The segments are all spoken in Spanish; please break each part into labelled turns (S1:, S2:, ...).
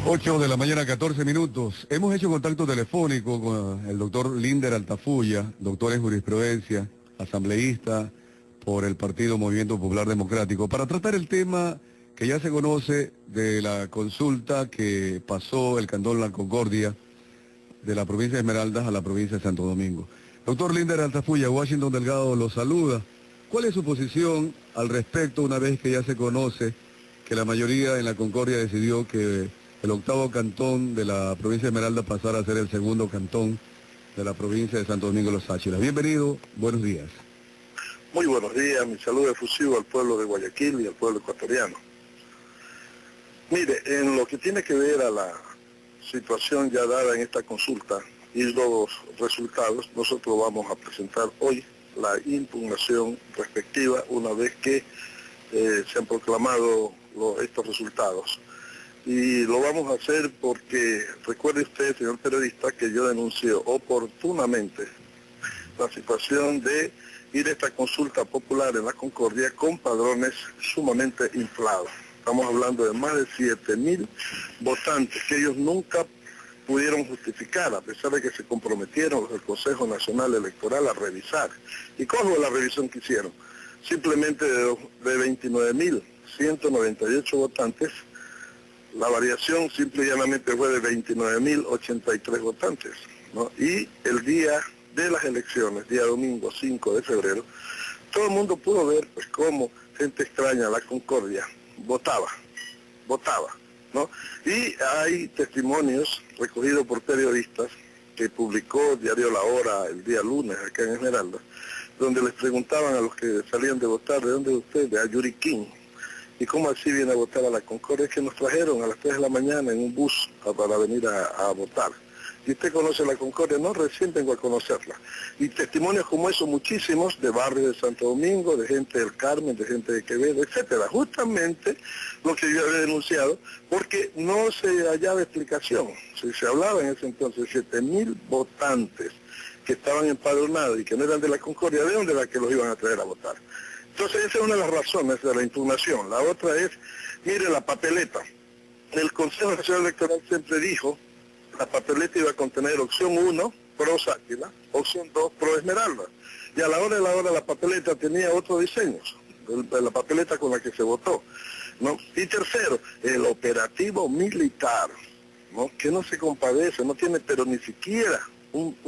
S1: 8 de la mañana, 14 minutos. Hemos hecho contacto telefónico con el doctor Linder Altafulla, doctor en jurisprudencia, asambleísta por el Partido Movimiento Popular Democrático, para tratar el tema que ya se conoce de la consulta que pasó el Cantón La Concordia de la provincia de Esmeraldas a la provincia de Santo Domingo. Doctor Linder Altafulla, Washington Delgado lo saluda. ¿Cuál es su posición al respecto una vez que ya se conoce que la mayoría en La Concordia decidió que el octavo cantón de la provincia de Esmeraldas pasara a ser el segundo cantón de la provincia de Santo Domingo de los Táchiras? Bienvenido, buenos días.
S2: Muy buenos días, mi saludo efusivo al pueblo de Guayaquil y al pueblo ecuatoriano. Mire, en lo que tiene que ver a la situación ya dada en esta consulta y los resultados, nosotros vamos a presentar hoy la impugnación respectiva una vez que se han proclamado estos resultados. Y lo vamos a hacer porque, recuerde usted, señor periodista, que yo denuncio oportunamente la situación de ir a esta consulta popular en La Concordia con padrones sumamente inflados. Estamos hablando de más de 7.000 votantes que ellos nunca pudieron justificar, a pesar de que se comprometieron los del Consejo Nacional Electoral a revisar. ¿Y cómo fue la revisión que hicieron? Simplemente de 29.198 votantes, la variación simple y llanamente fue de 29.083 votantes, ¿no? Y el día de las elecciones, día domingo 5 de febrero, todo el mundo pudo ver pues cómo gente extraña, La Concordia, votaba, ¿no? Y hay testimonios recogidos por periodistas que publicó el diario La Hora el día lunes acá en Esmeralda, donde les preguntaban a los que salían de votar, ¿de dónde es usted? De Ayuriquín. ¿Y cómo así viene a votar a La Concordia? Es que nos trajeron a las 3 de la mañana en un bus para venir a votar. ¿Y usted conoce La Concordia? No, recién vengo a conocerla. Y testimonios como esos muchísimos, de barrios de Santo Domingo, de gente del Carmen, de gente de Quevedo, etcétera. Justamente lo que yo había denunciado, porque no se hallaba explicación. Si se hablaba en ese entonces de 7.000 votantes que estaban empadronados y que no eran de La Concordia, ¿de dónde era que los iban a traer a votar? Entonces esa es una de las razones de la impugnación. La otra es, mire, la papeleta. El Consejo Nacional Electoral siempre dijo la papeleta iba a contener opción 1, pro Sáquila, opción 2, pro Esmeralda. Y a la hora de la papeleta tenía otros diseños, la papeleta con la que se votó, ¿no? Y tercero, el operativo militar, ¿no? Que no se compadece, no tiene pero ni siquiera un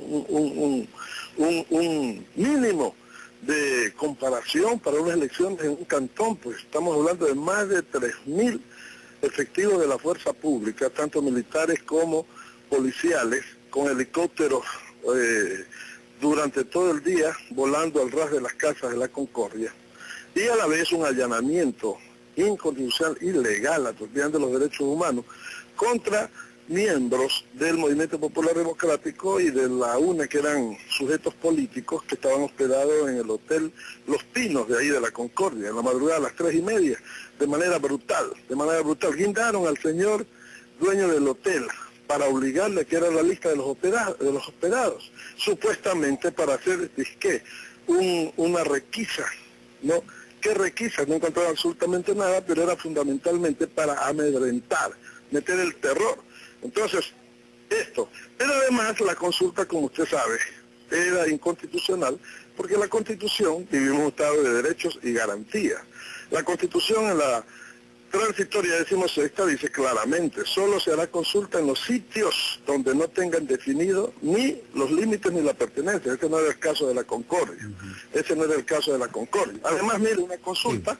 S2: mínimo de comparación para unas elecciones en un cantón, pues estamos hablando de más de 3.000 efectivos de la fuerza pública, tanto militares como policiales, con helicópteros durante todo el día volando al ras de las casas de La Concordia, y a la vez un allanamiento inconstitucional, ilegal, atropellando los derechos humanos, contra miembros del Movimiento Popular Democrático y de la UNE, que eran sujetos políticos que estaban hospedados en el Hotel Los Pinos de ahí de La Concordia, en la madrugada a las 3:30, de manera brutal. Guindaron al señor dueño del hotel para obligarle a que era la lista de los hospedados, supuestamente para hacer, ¿qué? Una requisa, ¿no? ¿Qué requisa? No encontraron absolutamente nada, pero era fundamentalmente para amedrentar, meter el terror. Entonces, esto. Pero además la consulta, como usted sabe, era inconstitucional, porque la Constitución, vivimos un Estado de derechos y garantías. La Constitución en la transitoria 16ª dice claramente, solo se hará consulta en los sitios donde no tengan definido ni los límites ni la pertenencia. Ese no era el caso de La Concordia. Además, mire, una consulta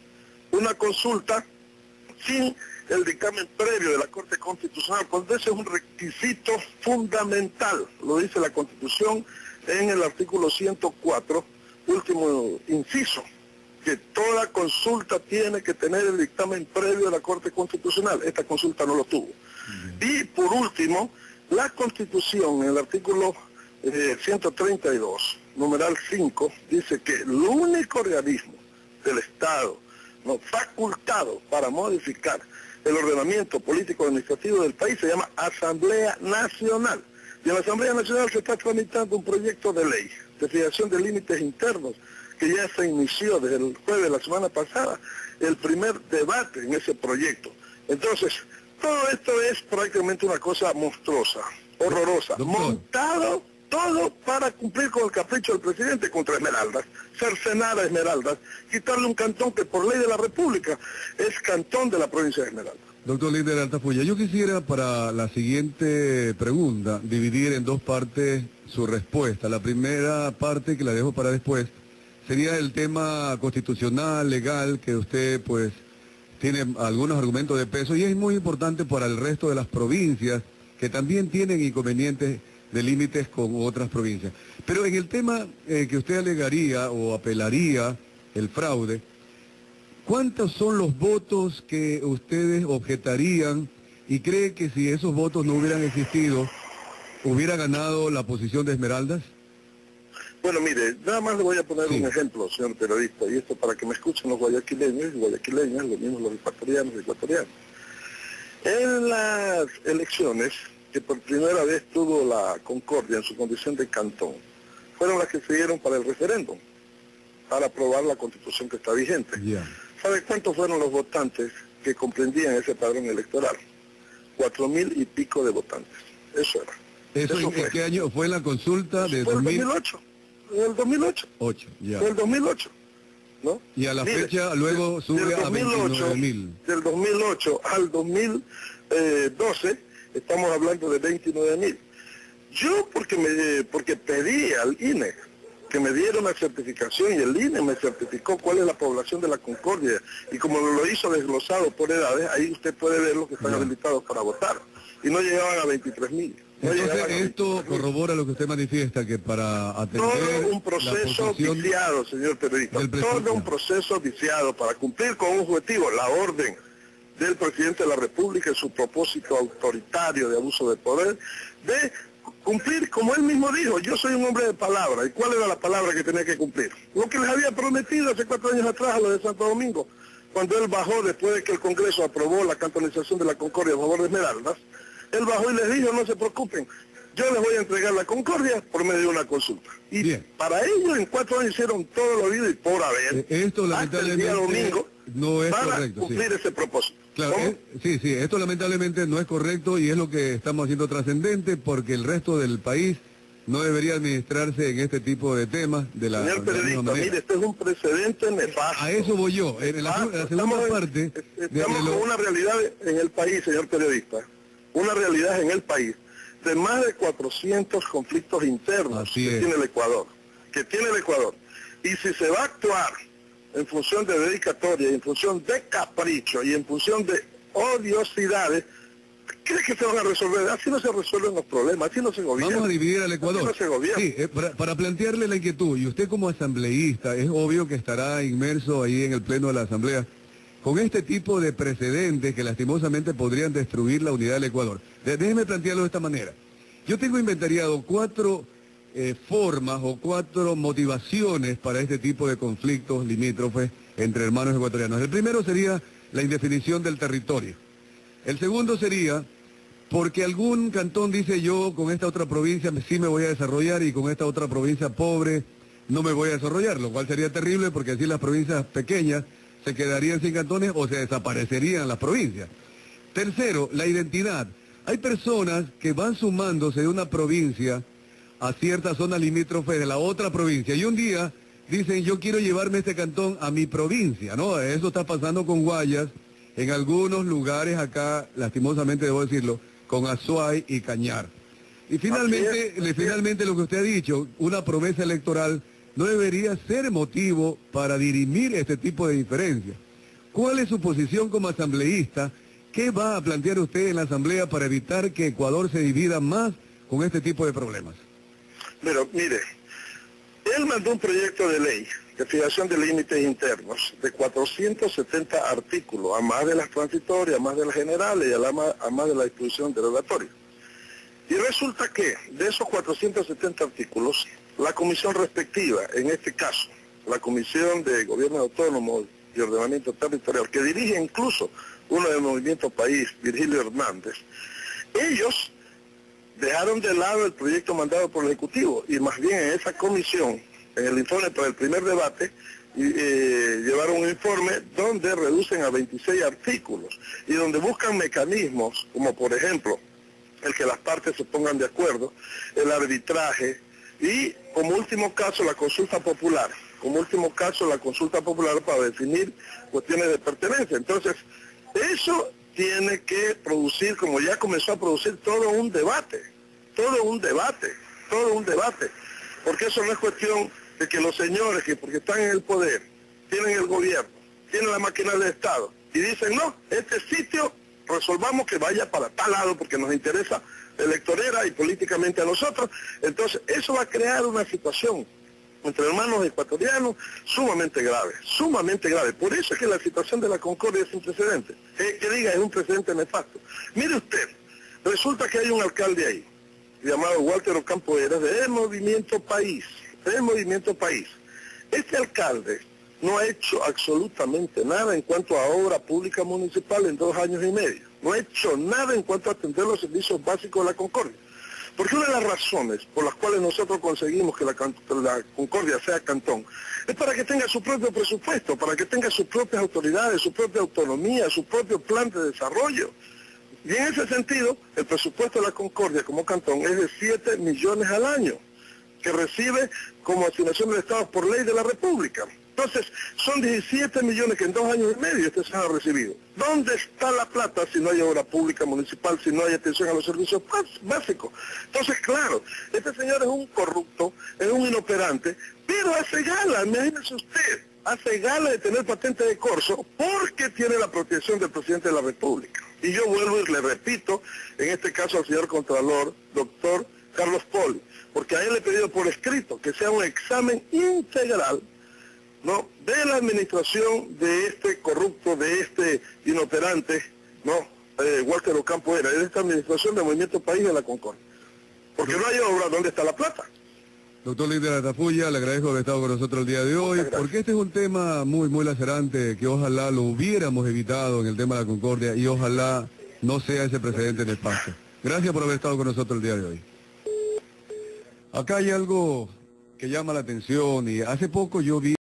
S2: sin el dictamen previo de la Corte Constitucional, cuando ese es un requisito fundamental, lo dice la Constitución en el artículo 104, último inciso, que toda consulta tiene que tener el dictamen previo de la Corte Constitucional. Esta consulta no lo tuvo. Y por último, la Constitución en el artículo 132, numeral 5, dice que el único organismo del Estado no facultado para modificar el ordenamiento político-administrativo del país se llama Asamblea Nacional. Y en la Asamblea Nacional se está tramitando un proyecto de ley de fijación de límites internos que ya se inició desde el jueves de la semana pasada, el primer debate en ese proyecto. Entonces, Todo esto es prácticamente una cosa monstruosa, horrorosa, montado todo para cumplir con el capricho del presidente contra Esmeraldas, cercenar a Esmeraldas, quitarle un cantón que por ley de la República es cantón de la provincia de Esmeraldas.
S1: Doctor Linder Altafulla, yo quisiera para la siguiente pregunta dividir en dos partes su respuesta. La primera parte, que la dejo para después, sería el tema constitucional, legal, que usted pues tiene algunos argumentos de peso y es muy importante para el resto de las provincias que también tienen inconvenientes de límites con otras provincias. Pero en el tema que usted alegaría o apelaría el fraude, ¿cuántos son los votos que ustedes objetarían y cree que si esos votos no hubieran existido, hubiera ganado la posición de Esmeraldas?
S2: Bueno, mire, nada más le voy a poner un ejemplo, señor periodista, y esto para que me escuchen los guayaquileños y guayaquileñas, lo mismo los ecuatorianos y ecuatorianos. En las elecciones, que por primera vez tuvo la Concordia en su condición de cantón, fueron las que se dieron para el referéndum, para aprobar la Constitución que está vigente. ¿Sabe cuántos fueron los votantes que comprendían ese padrón electoral? 4.000 y pico de votantes. Eso era.
S1: ¿Eso en qué año? ¿Fue la consulta de
S2: 2008? En el 2008. En el 2008. ¿No?
S1: Y a la fecha luego sube a 29.000.
S2: Del 2008 al 2012 estamos hablando de 29.000. Yo porque pedí al INE que me diera una certificación y el INE me certificó cuál es la población de la Concordia y como lo hizo desglosado por edades, ahí usted puede ver los que están habilitados para votar y no llegaban a 23.000.
S1: Entonces esto corrobora lo que usted manifiesta, que para atender
S2: todo un proceso viciado, señor periodista, todo un proceso viciado para cumplir con un objetivo, la orden del presidente de la República, su propósito autoritario de abuso de poder, de cumplir, como él mismo dijo, yo soy un hombre de palabra. ¿Y cuál era la palabra que tenía que cumplir? Lo que les había prometido hace 4 años atrás a los de Santo Domingo, cuando él bajó después de que el Congreso aprobó la cantonización de la Concordia a favor de Esmeraldas. Él bajó y les dijo, no se preocupen, yo les voy a entregar la Concordia por medio de una consulta. Y para ello en 4 años hicieron todo lo habido y por haber,
S1: esto
S2: hasta el día domingo,
S1: no es
S2: para
S1: correcto,
S2: cumplir ese propósito.
S1: Claro, esto lamentablemente no es correcto y es lo que estamos haciendo trascendente porque el resto del país no debería administrarse en este tipo de temas de la
S2: Señor periodista, mire, este es un precedente nefasto.
S1: A eso voy yo. En la segunda parte...
S2: Estamos con una realidad en el país, señor periodista, una realidad en el país de más de 400 conflictos internos que tiene el Ecuador. Y si se va a actuar en función de dedicatoria, en función de capricho y en función de odiosidades, ¿cree que se van a resolver? Así no se resuelven los problemas, así no se gobierna.
S1: Vamos a dividir al Ecuador.
S2: Así no se gobierna.
S1: Sí, para plantearle la inquietud, y usted como asambleísta, es obvio que estará inmerso ahí en el pleno de la Asamblea, con este tipo de precedentes que lastimosamente podrían destruir la unidad del Ecuador. Déjeme plantearlo de esta manera. Yo tengo inventariado 4 formas o 4 motivaciones para este tipo de conflictos limítrofes entre hermanos ecuatorianos. El primero sería la indefinición del territorio. El segundo sería porque algún cantón dice yo con esta otra provincia sí me voy a desarrollar y con esta otra provincia pobre no me voy a desarrollar, lo cual sería terrible porque así las provincias pequeñas se quedarían sin cantones o se desaparecerían las provincias. Tercero, la identidad. Hay personas que van sumándose de una provincia a ciertas zonas limítrofes de la otra provincia y un día dicen yo quiero llevarme este cantón a mi provincia, ¿no? Eso está pasando con Guayas, en algunos lugares acá, lastimosamente debo decirlo, con Azuay y Cañar. Y finalmente lo que usted ha dicho, una promesa electoral no debería ser motivo para dirimir este tipo de diferencias. ¿Cuál es su posición como asambleísta? ¿Qué va a plantear usted en la Asamblea para evitar que Ecuador se divida más con este tipo de problemas?
S2: Pero mire, él mandó un proyecto de ley de fijación de límites internos de 470 artículos, a más de las transitorias, a más de las generales y a más de la disposición derogatoria. Y resulta que de esos 470 artículos, la comisión respectiva, en este caso, la Comisión de Gobierno Autónomo y Ordenamiento Territorial, que dirige incluso uno del Movimiento País, Virgilio Hernández, ellos dejaron de lado el proyecto mandado por el Ejecutivo y más bien en esa comisión, en el informe para el primer debate, llevaron un informe donde reducen a 26 artículos y donde buscan mecanismos, como por ejemplo, el que las partes se pongan de acuerdo, el arbitraje y, como último caso, la consulta popular. Como último caso, la consulta popular para definir cuestiones de pertenencia. Entonces, eso tiene que producir, como ya comenzó a producir, todo un debate, porque eso no es cuestión de que los señores que porque están en el poder, tienen el gobierno, tienen la máquina del Estado, y dicen, no, este sitio resolvamos que vaya para tal lado porque nos interesa electorera y políticamente a nosotros. Entonces, eso va a crear una situación entre hermanos ecuatorianos sumamente grave. Por eso es que la situación de la Concordia es un precedente. Que diga, es un precedente nefasto. Mire usted, resulta que hay un alcalde ahí, llamado Walter Ocampo Heras, de Movimiento País. Este alcalde no ha hecho absolutamente nada en cuanto a obra pública municipal en 2 años y medio. No ha hecho nada en cuanto a atender los servicios básicos de la Concordia. Porque una de las razones por las cuales nosotros conseguimos que la Concordia sea cantón es para que tenga su propio presupuesto, para que tenga sus propias autoridades, su propia autonomía, su propio plan de desarrollo. Y en ese sentido, el presupuesto de la Concordia como cantón es de 7 millones al año, que recibe como asignación del Estado por ley de la República. Entonces, son 17 millones que en 2 años y medio se han recibido. ¿Dónde está la plata si no hay obra pública municipal, si no hay atención a los servicios básicos? Entonces, claro, este señor es un corrupto, es un inoperante, pero hace gala, imagínese usted, hace gala de tener patente de corso porque tiene la protección del presidente de la República. Y yo vuelvo y le repito, en este caso al señor Contralor, doctor Carlos Poli, porque a él le he pedido por escrito que sea un examen integral, ¿no?, de la administración de este corrupto, de este inoperante, ¿no?, Walter Ocampo Heras, de esta administración del Movimiento País de la Concordia. Porque no hay obra, ¿dónde está la plata?
S1: Doctor Linder Altafulla, le agradezco haber estado con nosotros el día de hoy, porque este es un tema muy lacerante, que ojalá lo hubiéramos evitado en el tema de la Concordia y ojalá no sea ese precedente nefasto. Gracias por haber estado con nosotros el día de hoy. Acá hay algo que llama la atención y hace poco yo vi